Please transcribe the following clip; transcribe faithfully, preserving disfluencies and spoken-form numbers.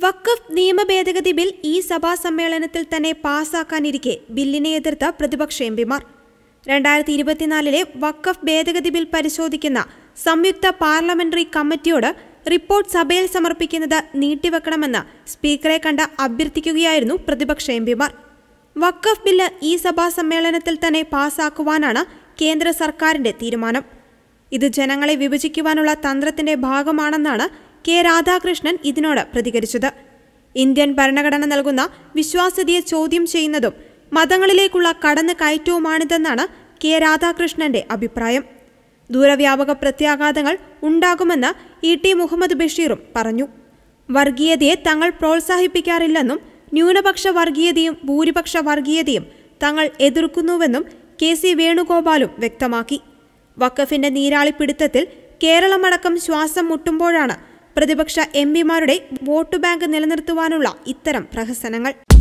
വഖഫ് നിയമ ഭേദഗതി ബിൽ ഈ സഭാ സമ്മേളനത്തിൽ തന്നെ പാസാക്കാനിരിക്കെ ബില്ലിനെ എതിർത്ത പ്രതിപക്ഷ എംപിമാർ. രണ്ടായിരത്തി ഇരുപത്തിനാലിലെ വഖഫ് ഭേദഗതി ബിൽ പരിശോധിക്കുന്ന സംയുക്ത പാർലമെന്ററി കമ്മിറ്റിയോട് റിപ്പോർട്ട് സഭയിൽ സമർപ്പിക്കുന്നത് നീട്ടിവെക്കണമെന്ന് സ്പീക്കറെ കണ്ട് അഭ്യർത്ഥിക്കുകയായിരുന്നു പ്രതിപക്ഷ എംപിമാർ. വഖഫ് ബില്ല് ഈ സഭാ സമ്മേളനത്തിൽ തന്നെ പാസാക്കുവാനാണ് കേന്ദ്ര സർക്കാരിന്റെ തീരുമാനം. ഇത് ജനങ്ങളെ വിഭജിക്കുവാനുള്ള തന്ത്രത്തിന്റെ ഭാഗമാണെന്നാണ് കെ രാധാകൃഷ്ണൻ ഇതിനോട് പ്രതികരിച്ചത്. ഇന്ത്യൻ ഭരണഘടന നൽകുന്ന വിശ്വാസ്യതയെ ചോദ്യം ചെയ്യുന്നതും മതങ്ങളിലേക്കുള്ള കടന്നു കയറ്റവുമാണിതെന്നാണ് കെ രാധാകൃഷ്ണന്റെ അഭിപ്രായം. ദൂരവ്യാപക പ്രത്യാഘാതങ്ങൾ ഉണ്ടാകുമെന്ന് ഇ ടി മുഹമ്മദ് ബഷീറും പറഞ്ഞു. വർഗീയതയെ തങ്ങൾ പ്രോത്സാഹിപ്പിക്കാറില്ലെന്നും ന്യൂനപക്ഷ വർഗീയതയും ഭൂരിപക്ഷ വർഗീയതയും തങ്ങൾ എതിർക്കുന്നുവെന്നും കെ സി വേണുഗോപാലും വ്യക്തമാക്കി. വഖഫിന്റെ നീരാളിപ്പിടുത്തത്തിൽ കേരളമടക്കം ശ്വാസം മുട്ടുമ്പോഴാണ് പ്രതിപക്ഷ എംപിമാരുടെ വോട്ട് ബാങ്ക് നിലനിർത്തുവാനുള്ള ഇത്തരം പ്രഹസനങ്ങൾ.